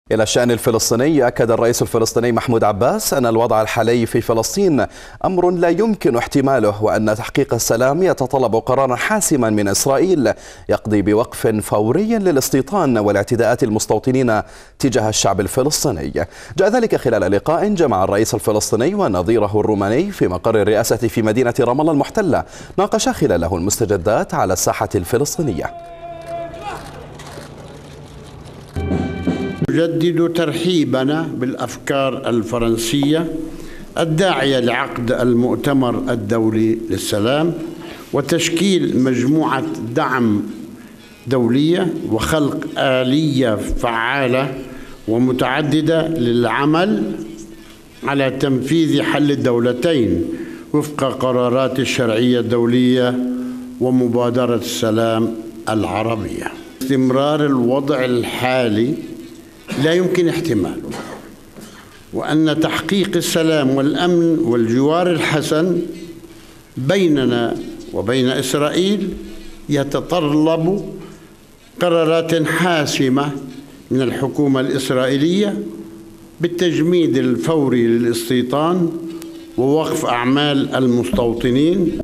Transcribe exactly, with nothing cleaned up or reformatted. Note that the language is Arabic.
إلى الشأن الفلسطيني، أكد الرئيس الفلسطيني محمود عباس أن الوضع الحالي في فلسطين أمر لا يمكن احتماله، وأن تحقيق السلام يتطلب قرارا حاسما من إسرائيل يقضي بوقف فوري للاستيطان والاعتداءات المستوطنين تجاه الشعب الفلسطيني. جاء ذلك خلال لقاء جمع الرئيس الفلسطيني ونظيره الروماني في مقر الرئاسة في مدينة رام الله المحتلة، ناقشا خلاله المستجدات على الساحة الفلسطينية. نجدد ترحيبنا بالأفكار الفرنسية الداعية لعقد المؤتمر الدولي للسلام وتشكيل مجموعة دعم دولية وخلق آلية فعالة ومتعددة للعمل على تنفيذ حل الدولتين وفق قرارات الشرعية الدولية ومبادرة السلام العربية. استمرار الوضع الحالي لا يمكن احتماله، وأن تحقيق السلام والأمن والجوار الحسن بيننا وبين إسرائيل يتطلب قرارات حاسمة من الحكومة الإسرائيلية بالتجميد الفوري للاستيطان ووقف أعمال المستوطنين